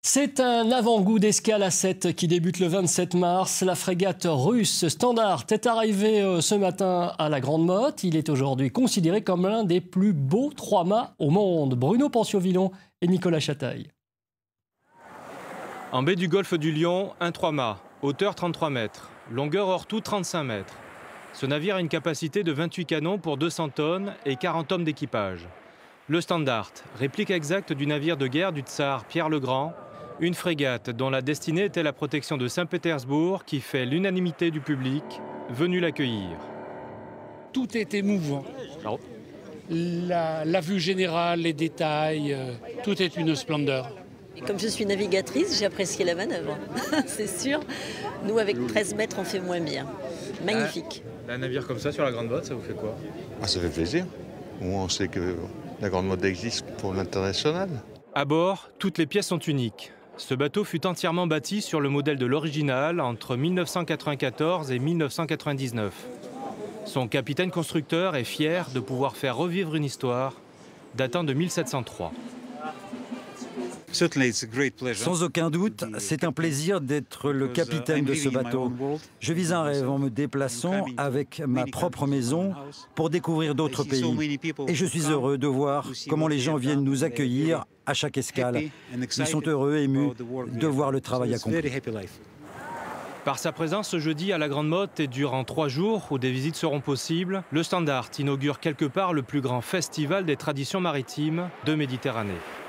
C'est un avant-goût d'escale à 7 qui débute le 27 mars. La frégate russe Standard est arrivée ce matin à la Grande Motte. Il est aujourd'hui considéré comme l'un des plus beaux 3-mâts au monde. Bruno Pensio-Villon et Nicolas Chataille. En baie du golfe du Lion, un 3-mâts, hauteur 33 mètres, longueur hors tout 35 mètres. Ce navire a une capacité de 28 canons pour 200 tonnes et 40 hommes d'équipage. Le Standard, réplique exacte du navire de guerre du tsar Pierre le Grand, une frégate dont la destinée était la protection de Saint-Pétersbourg qui fait l'unanimité du public venu l'accueillir. Tout est émouvant. La vue générale, les détails, tout est une splendeur. Et comme je suis navigatrice, j'ai apprécié la manœuvre, c'est sûr. Nous, avec 13 mètres, on fait moins bien. Magnifique. Un navire comme ça sur la Grande Motte, ça vous fait quoi? Ça fait plaisir. On sait que la Grande Motte existe pour l'international. À bord, toutes les pièces sont uniques. Ce bateau fut entièrement bâti sur le modèle de l'original entre 1994 et 1999. Son capitaine constructeur est fier de pouvoir faire revivre une histoire datant de 1703. Sans aucun doute, c'est un plaisir d'être le capitaine de ce bateau. Je vis un rêve en me déplaçant avec ma propre maison pour découvrir d'autres pays. Et je suis heureux de voir comment les gens viennent nous accueillir à chaque escale. Ils sont heureux et émus de voir le travail accompli. Par sa présence ce jeudi à la Grande Motte et durant 3 jours où des visites seront possibles, le Standard inaugure quelque part le plus grand festival des traditions maritimes de Méditerranée.